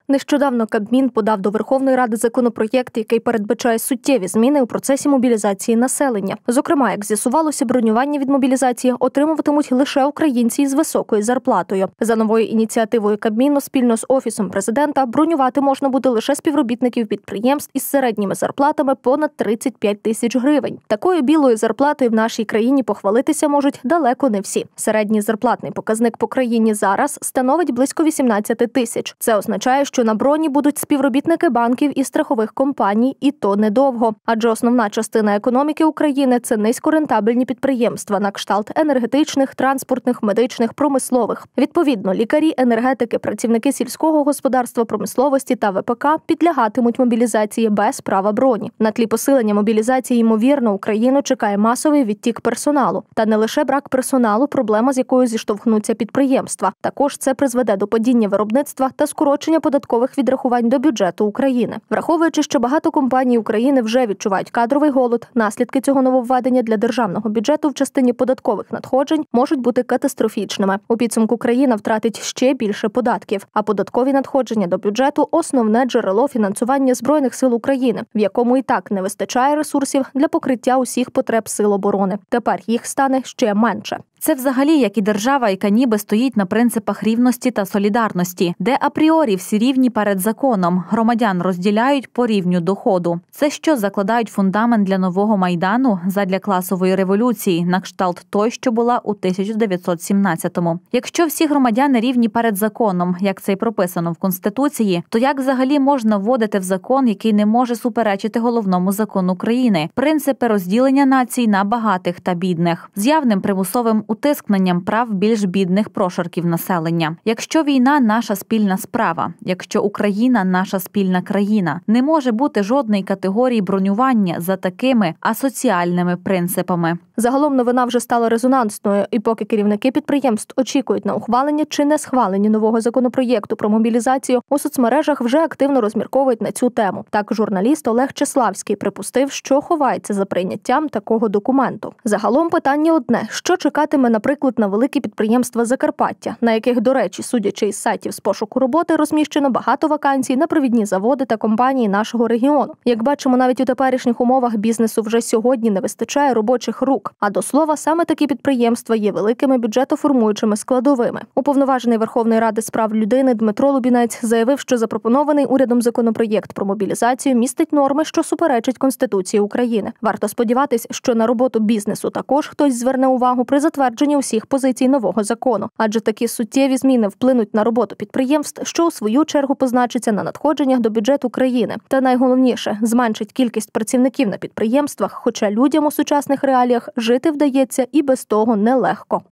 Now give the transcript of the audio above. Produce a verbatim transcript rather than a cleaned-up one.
Нещодавно Кабмін подав до Верховної Ради законопроєкт, який передбачає суттєві зміни у процесі мобілізації населення. Зокрема, як з'ясувалося, бронювання від мобілізації отримуватимуть лише українці із високою зарплатою. За новою ініціативою Кабміну спільно з Офісом Президента бронювати можна буде лише співробітників підприємств із середніми зарплатами понад тридцять п'ять тисяч гривень. Такою білою зарплатою в нашій країні похвалитися можуть далеко не всі. Середній зарплатний показник по країні зараз становить близько вісімнадцять тисяч. Це означає, що на броні будуть співробітники банків і страхових компаній, і то недовго. Адже основна частина економіки України – це низькорентабельні підприємства на кшталт енергетичних, транспортних, медичних, промислових. Відповідно, лікарі, енергетики, працівники сільського господарства, промисловості та ВПК підлягатимуть мобілізації без права броні. На тлі посилення мобілізації, ймовірно, Україну чекає масовий відтік персоналу. Та не лише брак персоналу – проблема, з якою зіштовхнуться підприємства. Також це призведе до падіння виробництва та скорочення податкових відрахувань до бюджету України. Враховуючи, що багато компаній України вже відчувають кадровий голод, наслідки цього нововведення для державного бюджету в частині податкових надходжень можуть бути катастрофічними. У підсумку країна втратить ще більше податків, а податкові надходження до бюджету – основне джерело фінансування Збройних сил України, в якому і так не вистачає ресурсів для покриття усіх потреб сил оборони. Тепер їх стане ще менше. Це взагалі як і держава, яка ніби стоїть на принципах рівності та солідарності, де апріорі всі рівні перед законом, громадян розділяють по рівню доходу. Це що закладають фундамент для нового Майдану задля класової революції, на кшталт той, що була у тисяча дев'ятсот сімнадцятому. Якщо всі громадяни рівні перед законом, як це й прописано в Конституції, то як взагалі можна вводити в закон, який не може суперечити головному закону країни – принципи розділення націй на багатих та бідних, з явним примусовим утискненням прав більш бідних прошарків населення. Якщо війна – наша спільна справа, якщо Україна – наша спільна країна, не може бути жодної категорії бронювання за такими асоціальними принципами. Загалом новина вже стала резонансною, і поки керівники підприємств очікують на ухвалення чи не схвалення нового законопроєкту про мобілізацію, у соцмережах вже активно розмірковують на цю тему. Так, журналіст Олег Чеславський припустив, що ховається за прийняттям такого документу. Загалом питання одне – що чекатиме, наприклад, на великі підприємства Закарпаття, на яких, до речі, судячи із сайтів з пошуку роботи, розміщено багато вакансій на провідні заводи та компанії нашого регіону. Як бачимо, навіть у теперішніх умовах бізнесу вже сьогодні не вистачає робочих рук. А до слова, саме такі підприємства є великими бюджетоформуючими складовими. Уповноважений Верховної Ради з прав людини Дмитро Лубінець заявив, що запропонований урядом законопроєкт про мобілізацію містить норми, що суперечать Конституції України. Варто сподіватись, що на роботу бізнесу також хтось зверне увагу при затвердженні усіх позицій нового закону. Адже такі суттєві зміни вплинуть на роботу підприємств, що у свою чергу позначиться на надходженнях до бюджету країни. Та найголовніше – зменшить кількість працівників на підприємствах, хоча людям у сучасних реаліях жити вдається і без того нелегко.